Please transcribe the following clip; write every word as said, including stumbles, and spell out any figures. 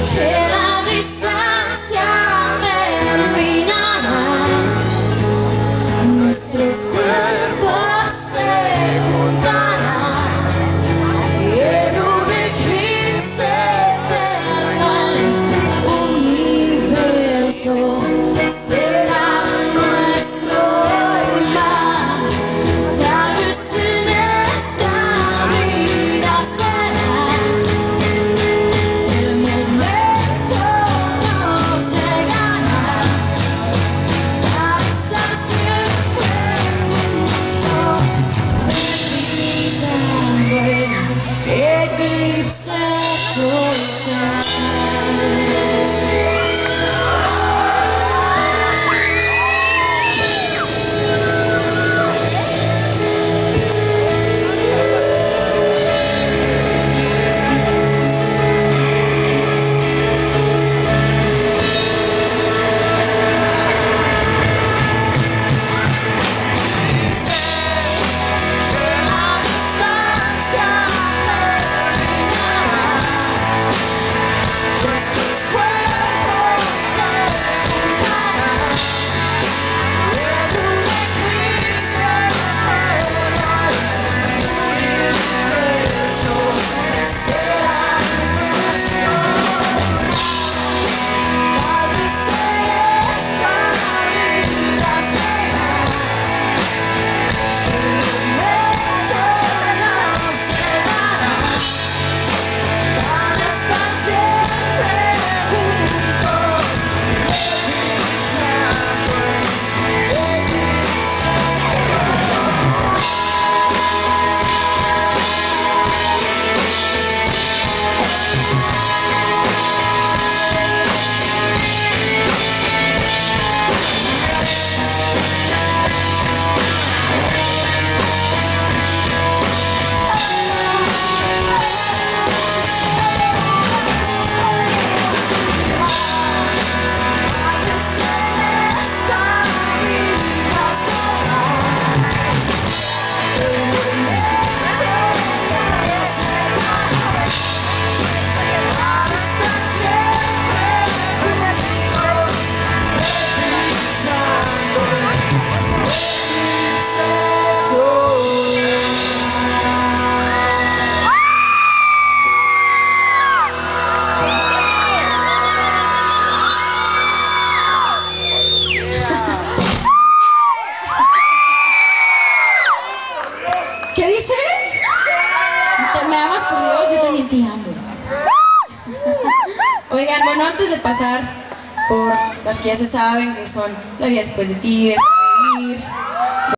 que la distancia terminará, nuestros cuerpos se juntarán y en un eclipse eterno el universo será nuestro imán. Tal vez en esta vida será el momento, nos llegará para estar siempre juntos, revisando el eclipse total. ¿Qué dice? ¿Me amas por Dios? Yo también te amo. Oigan, bueno, antes de pasar por las que ya se saben, que son La vida después de ti, Déjame vivir,